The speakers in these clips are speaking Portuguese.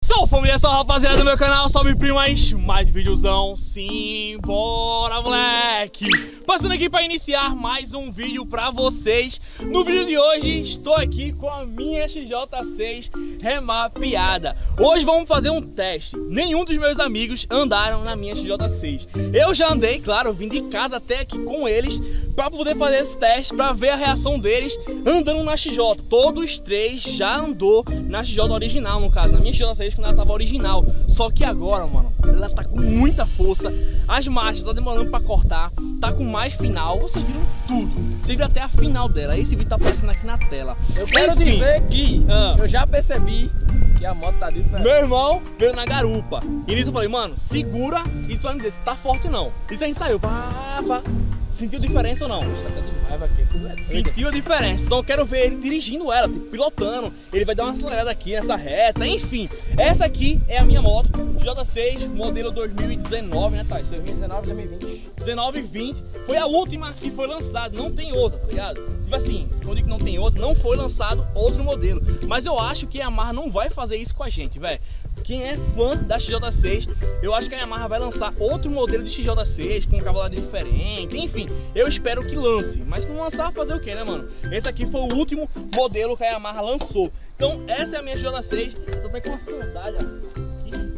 Salve família, salve rapaziada do meu canal, salve primas, mais videozão, sim, bora moleque! Passando aqui para iniciar mais um vídeo para vocês. No vídeo de hoje estou aqui com a minha XJ6 remapeada. Hoje vamos fazer um teste. Nenhum dos meus amigos andaram na minha XJ6. Eu já andei, claro, eu vim de casa até aqui com eles para poder fazer esse teste, para ver a reação deles andando na XJ. Todos três já andou na XJ original, no caso, na minha XJ6 quando ela tava original. Só que agora, mano, ela tá com muita força, as marchas tá demorando para cortar, tá com mais final, vocês viram tudo. Vocês viram até a final dela, esse vídeo tá aparecendo aqui na tela. Eu quero dizer que eu já percebi que a moto tá diferente. Meu irmão veio na garupa. E nisso eu falei, mano, segura e tu vai me dizer se tá forte ou não. Isso a gente saiu, sentiu diferença ou não? Sentiu a diferença, então eu quero ver ele dirigindo ela, tipo, pilotando. Ele vai dar uma acelerada aqui nessa reta, enfim. Essa aqui é a minha moto, J6, modelo 2019, né, Thais? 2019, 2020. 19 e 20, foi a última que foi lançada, não tem outra, tá ligado? Tipo assim, quando eu digo que não tem outra, não foi lançado outro modelo. Mas eu acho que a Yamaha não vai fazer isso com a gente, velho. Quem é fã da XJ6, eu acho que a Yamaha vai lançar outro modelo de XJ6 com um cavalaria diferente, enfim, eu espero que lance. Mas se não lançar, fazer o que, né, mano? Esse aqui foi o último modelo que a Yamaha lançou. Então essa é a minha XJ6, eu tô até com uma saudade, ó.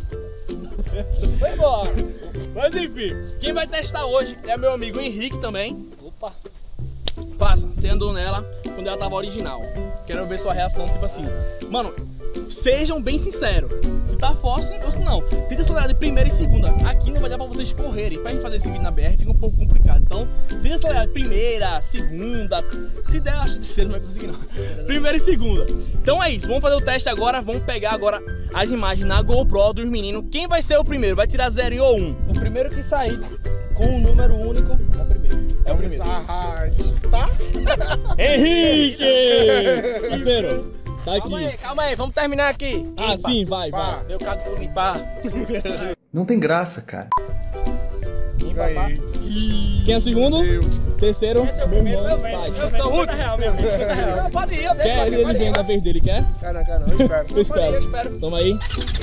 Foi embora. Mas enfim, quem vai testar hoje é meu amigo Henrique também. Opa! Passa, você andou nela quando ela tava original. Quero ver sua reação, tipo assim. Mano, sejam bem sinceros. Se tá forte ou se não. Tenta acelerar de primeira e segunda. Aqui não vai dar pra vocês correrem. Pra gente fazer esse vídeo na BR fica um pouco complicado. Então, tenta acelerar de primeira, segunda. Se der, acho que de cedo não vai conseguir não. Primeira e segunda. Então é isso, vamos fazer o teste agora. Vamos pegar agora as imagens na GoPro dos meninos. Quem vai ser o primeiro? Vai tirar 0 ou 1? O primeiro que sair com um número único é o primeiro. É o primeiro. Tá? Henrique! Parceiro, tá aqui. Calma aí, vamos terminar aqui. Ah, limpa. Sim, vai. Meu carro vou limpar. Não tem graça, cara. Limpa, quem é o segundo? Terceiro? Esse é o primeiro, meu velho. Eu sou o real mesmo, 50 reais. Não, pode ir, eu deixo. Quer ele vem da vez dele, quer? Quer não, eu espero. Eu espero. Toma aí.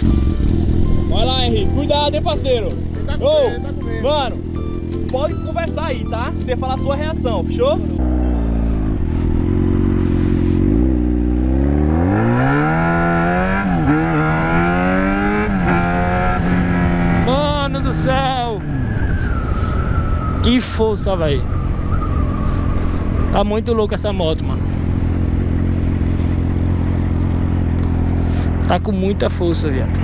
Vai lá, Henrique. Cuidado, hein, parceiro. Tá com medo. Mano, pode conversar aí, tá? Você falar a sua reação, fechou? Mano do céu! Que força, velho! Tá muito louca essa moto, mano. Tá com muita força, viado.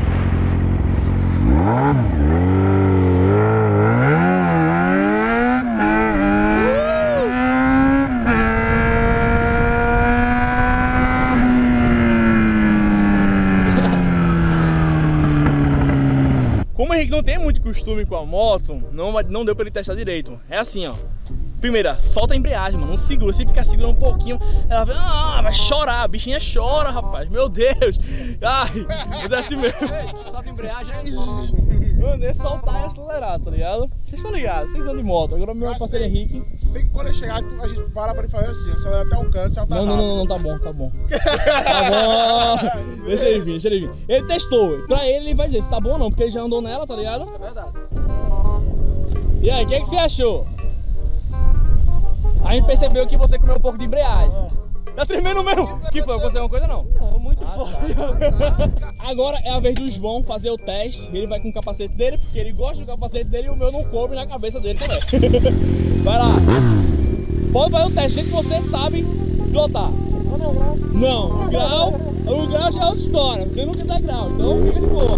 Como o Henrique não tem muito costume com a moto, não deu pra ele testar direito. É assim, ó. Primeira, solta a embreagem, mano. Não segura. Se ficar segurando um pouquinho, ela vai chorar. A bichinha chora, rapaz. Meu Deus. Ai, mas é assim mesmo. Solta a embreagem aí. Mano, é soltar e acelerar, tá ligado? Vocês estão ligados, vocês andam de moto. Agora o meu parceiro Henrique. Tem que quando ele chegar, a gente para pra ele fazer assim. Só até o canto, só tá Não, tá bom. Tá bom. Deixa ele vir. Ele testou. Pra ele vai dizer se tá bom ou não, porque ele já andou nela, tá ligado? É verdade. E aí, o que você achou? A gente percebeu que você comeu um pouco de embreagem. Tá tremendo mesmo? Que foi? Aconteceu alguma coisa não? Não, muito forte. Agora é a vez do João fazer o teste. Ele vai com o capacete dele, porque ele gosta do capacete dele e o meu não coube na cabeça dele também. Vai lá. Pode fazer o teste, gente, que você sabe pilotar. Não, o grau já é outra história. Você nunca dá grau, então fica de boa.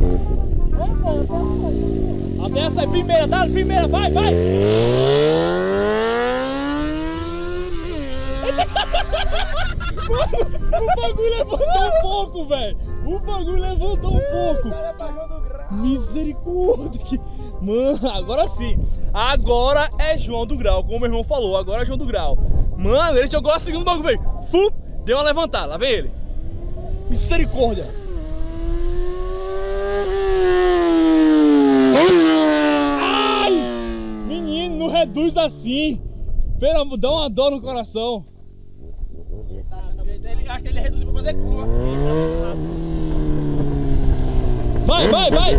Até essa primeira, dá primeira, vai! O bagulho levantou um pouco, velho. Misericórdia. Mano, agora sim. Agora é João do Grau, como meu irmão falou. Agora é João do Grau. Mano, ele jogou a segunda bagulho, velho. Deu uma levantada, lá vem ele. Misericórdia. Ai! Menino, não reduz assim. Pera, dá uma dor no coração. Acho que ele reduziu pra fazer curva. Vai, vai, vai!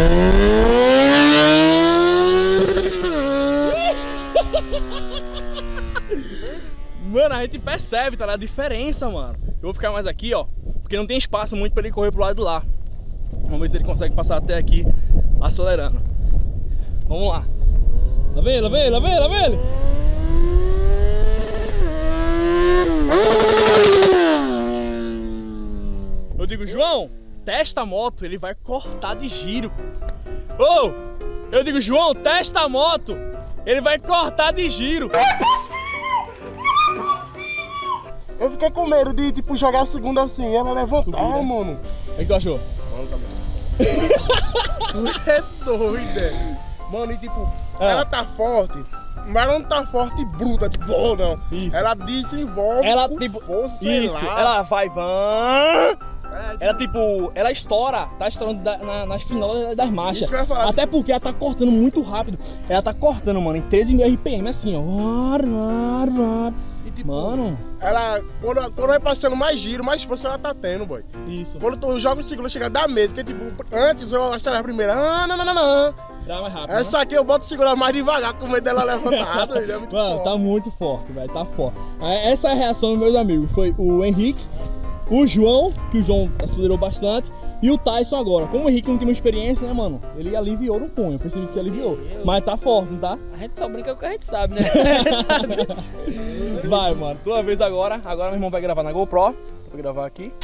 Mano, a gente percebe, tá, a diferença, mano. Eu vou ficar mais aqui, ó, porque não tem espaço muito pra ele correr pro lado de lá. Vamos ver se ele consegue passar até aqui, acelerando. Vamos lá. Lá vem ele, lá vem ele, lá vem ele, lá vem ele. Eu digo, João, testa a moto, ele vai cortar de giro. Ô, eu digo, João, testa a moto, ele vai cortar de giro. Eu fiquei com medo de, tipo, jogar a segunda assim, ela levantar, Subir, né? mano. O que tu achou? Tu é doida. Mano, e tipo, ela tá forte, mas ela não tá forte e bruta, tipo, oh, não. Isso. Ela desenvolve Ela, com tipo, força, sei isso, lá. ela vai, É, ela tipo, ela estoura, tá estourando nas finais das marchas. Isso que eu ia falar. Até porque ela tá cortando muito rápido. Ela tá cortando, mano, em 13.000 RPM, assim, ó. E, tipo, Mano, ela, quando vai passando mais giro, mais força ela tá tendo, boy. isso. Quando tu joga o segundo, chega a dar medo, porque tipo, antes eu acelero a primeira, não. Dá mais rápido, Essa aqui eu boto o segundo mais devagar, com medo dela levantar, doido, é muito Mano, forte. tá muito forte, velho, tá forte. Essa é a reação dos meus amigos. Foi o Henrique, o João, que o João acelerou bastante, e o Tyson agora. Como o Henrique não tinha uma experiência, né, mano? Ele aliviou no punho, eu percebi que se aliviou. Mas tá forte, não tá? A gente só brinca com o que a gente sabe, né? Vai, mano, tua vez agora. Agora meu irmão vai gravar na GoPro. Vou gravar aqui.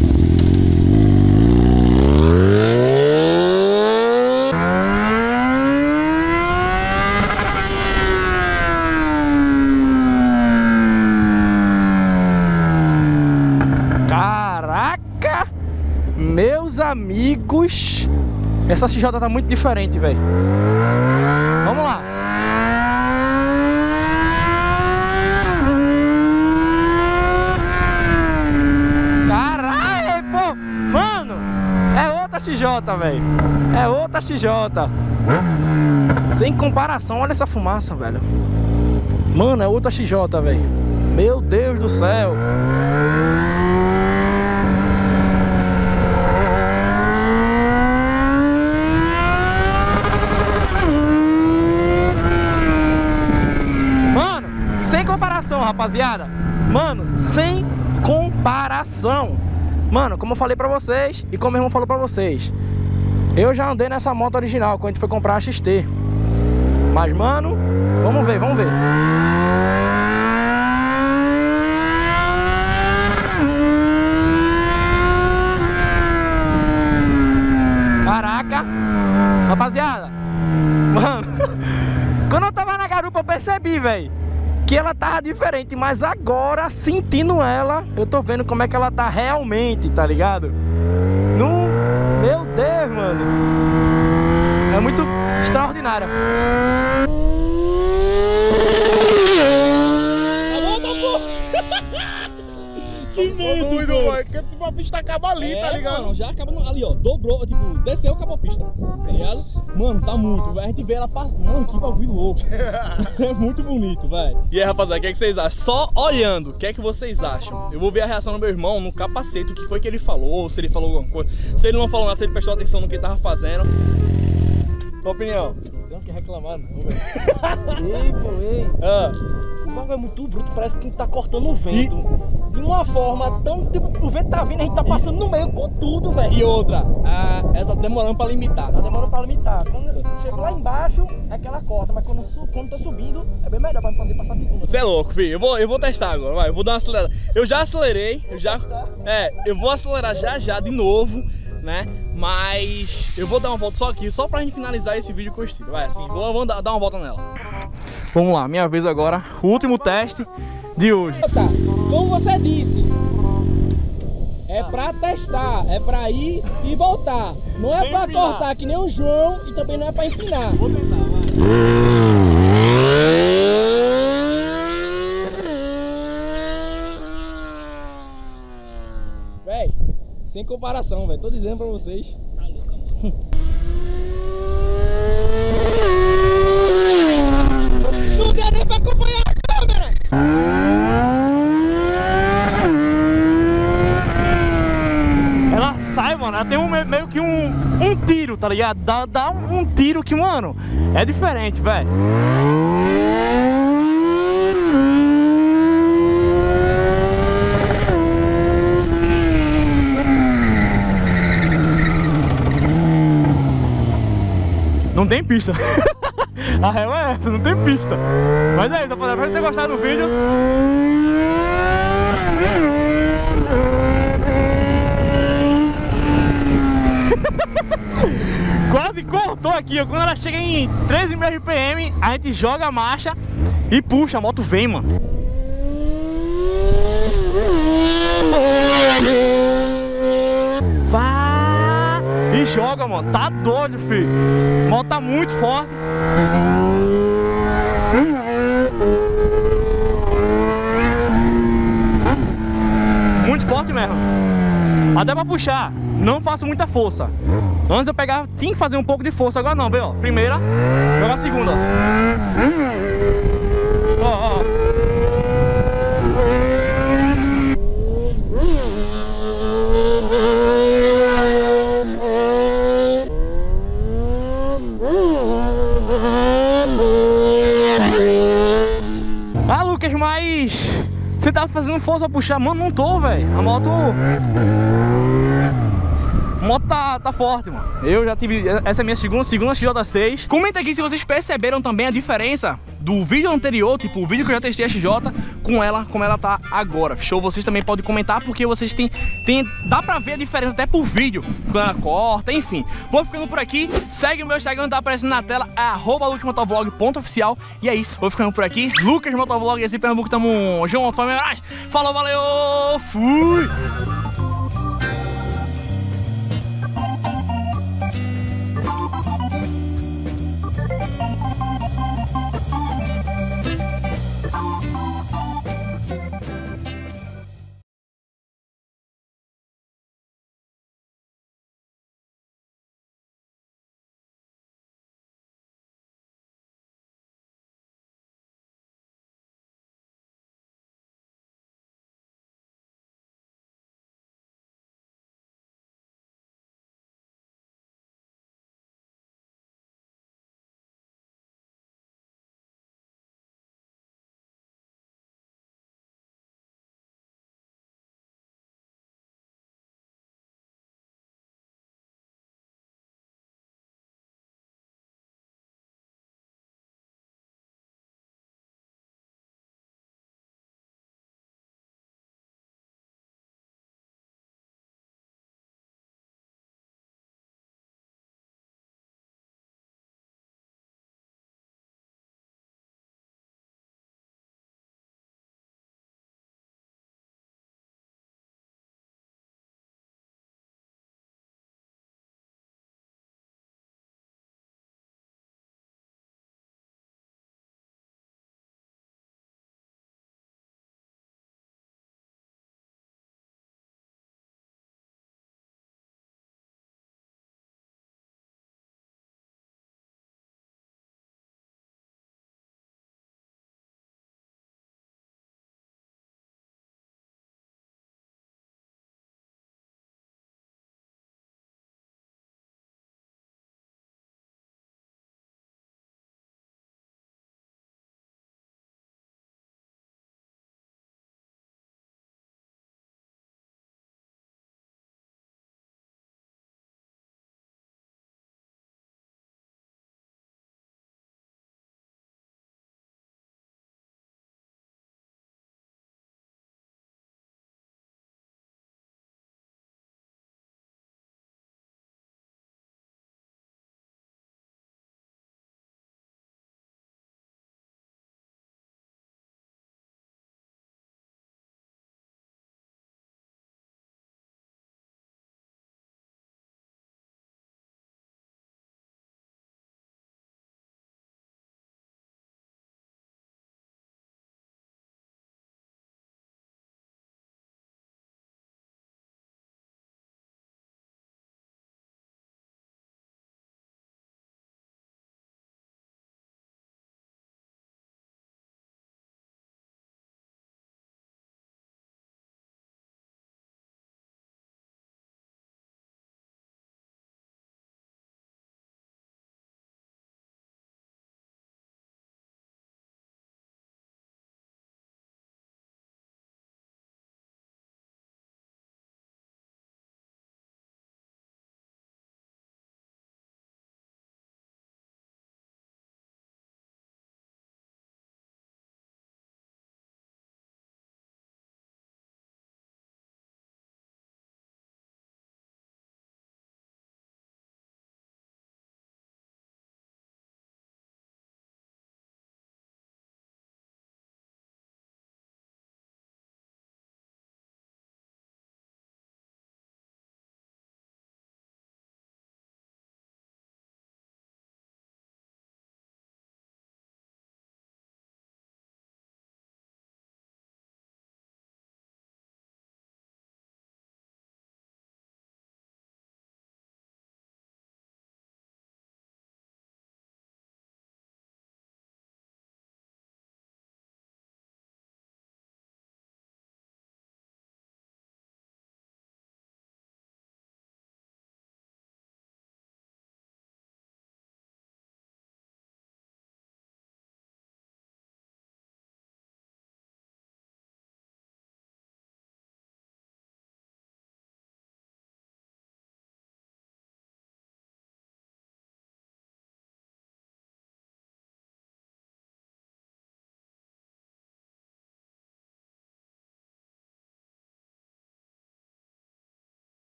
Caraca! Meus amigos, essa CJ tá muito diferente, velho. Vamos lá. Caralho, pô! Mano, é outra XJ, velho. É outra XJ. Sem comparação, olha essa fumaça, velho. Mano, é outra XJ, velho. Meu Deus do céu. Mano, sem comparação, rapaziada. Mano, sem comparação. Mano, como eu falei pra vocês e como meu irmão falou pra vocês, eu já andei nessa moto original quando a gente foi comprar a XT. Mas, mano, vamos ver, vamos ver. Caraca. Rapaziada, mano, quando eu tava na garupa eu percebi, velho, que ela tava diferente. Mas agora, sentindo ela, eu tô vendo como é que ela tá realmente, tá ligado? No... Meu Deus, mano. É muito extraordinária. Que medo, Doido, velho. boy, porque tipo, a pista acaba ali, tá ligado? Mano, já acaba ali, ó. Dobrou, tipo, desceu, acabou a pista. Tá ligado? Mano, tá muito, velho. A gente vê ela passando. Mano, que bagulho louco. É muito bonito, velho. E aí, rapaziada, o que é que vocês acham? Só olhando, o que é que vocês acham? Eu vou ver a reação do meu irmão no capacete, o que foi que ele falou, se ele falou alguma coisa. Se ele não falou nada, se ele prestou atenção no que ele tava fazendo. Tua opinião? Não quer reclamar, não, velho. Ei, pô, ei. Ah. O bagulho é muito bruto, parece que tá cortando o vento. De uma forma tão, tipo, o vento tá vindo, a gente tá passando no meio com tudo, velho. E outra, ela tá demorando pra limitar. Tá demorando pra limitar. Quando chega lá embaixo, é que ela corta, mas quando tá subindo, é bem melhor pra poder passar a segunda. Você é louco, filho. Eu vou testar agora, vai. Eu vou dar uma acelerada. Eu já acelerei, eu vou acelerar já de novo, né? Mas eu vou dar uma volta só aqui, só pra gente finalizar esse vídeo com o estilo. Vai, assim, vou dar uma volta nela. Vamos lá, minha vez agora. O último teste de hoje. Tá, como você disse, é pra testar, é pra ir e voltar. Não é pra cortar que nem o João e também não é pra empinar. Vou tentar, vai. Véi, sem comparação, velho. Tô dizendo pra vocês. Tá louca, mano. Não deu nem pra acompanhar a câmera! Ela sai Vai, mano, ela tem meio que um tiro, tá ligado? Dá um tiro que, mano, é diferente, velho. Não tem pista. A real é essa, não tem pista. Mas é isso, rapaziada, espero ter gostado do vídeo. Quase cortou aqui, ó. Quando ela chega em 13.000 RPM, a gente joga a marcha e puxa, a moto vem, mano. E joga, mano. Tá doido, filho. A moto tá muito forte. Muito forte mesmo. Até pra puxar, não faço muita força. Antes eu pegava, tinha que fazer um pouco de força. Agora não, vê, ó. Primeira, jogar a segunda, ó. Ó, ó. Ah, Lucas, mas você tava fazendo força pra puxar? Mano, não tô, velho. A moto tá forte, mano. Eu já tive, essa é a minha segunda XJ6. Comenta aqui se vocês perceberam também a diferença do vídeo anterior, tipo o vídeo que eu já testei a XJ, com ela, como ela tá agora. Fechou? Vocês também podem comentar, porque vocês dá pra ver a diferença até por vídeo, quando ela corta, enfim. Vou ficando por aqui. Segue o meu Instagram, tá aparecendo na tela, é @lucasmotovlog.oficial. E é isso, vou ficando por aqui. Lucas Motovlog, esse Pernambuco, tamo junto, família. Falou, valeu, fui!